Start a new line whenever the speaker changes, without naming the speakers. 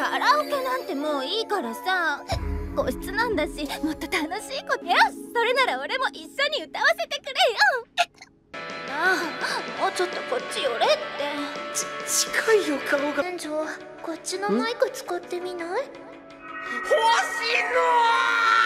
カラオケなんてもういいからさ、個室なんだしもっと楽しいこと。よし、それなら俺も一緒に歌わせてくれよ。なあ、もうちょっとこっち寄れって。
近いよ顔が。
店長、こっちのマイク使ってみない？
星野